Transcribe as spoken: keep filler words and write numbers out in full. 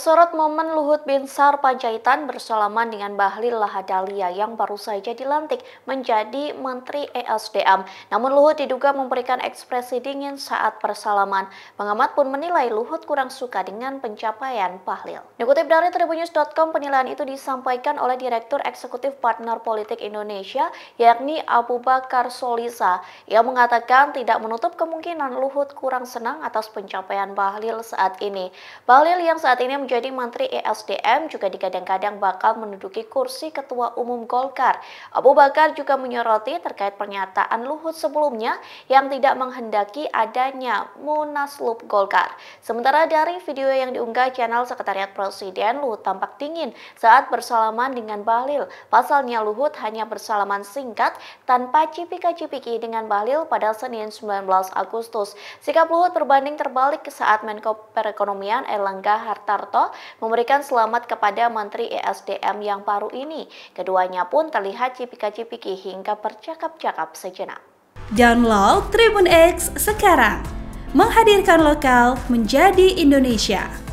sorot momen Luhut Binsar Panjaitan bersalaman dengan Bahlil Lahadalia yang baru saja dilantik menjadi Menteri E S D M. Namun Luhut diduga memberikan ekspresi dingin saat bersalaman. Pengamat pun menilai Luhut kurang suka dengan pencapaian Bahlil. Dikutip dari tribunnews dot com, penilaian itu disampaikan oleh Direktur Eksekutif Partner Politik Indonesia, yakni Abu Bakar Solisa. Ia mengatakan tidak menutup kemungkinan Luhut kurang senang atas pencapaian Bahlil saat ini. Bahlil yang saat ini ini menjadi Menteri E S D M juga digadang-gadang bakal menduduki kursi Ketua Umum Golkar. Abu Bakar juga menyoroti terkait pernyataan Luhut sebelumnya yang tidak menghendaki adanya Munaslup Golkar. Sementara dari video yang diunggah channel Sekretariat Presiden, Luhut tampak dingin saat bersalaman dengan Bahlil. Pasalnya Luhut hanya bersalaman singkat tanpa cipika-cipiki dengan Bahlil pada Senin sembilan belas Agustus. Sikap Luhut berbanding terbalik saat Menko Perekonomian Erlangga Hartarto memberikan selamat kepada Menteri E S D M yang baru ini. Keduanya pun terlihat cipika-cipiki hingga bercakap-cakap sejenak. Download Tribun X sekarang, menghadirkan lokal menjadi Indonesia.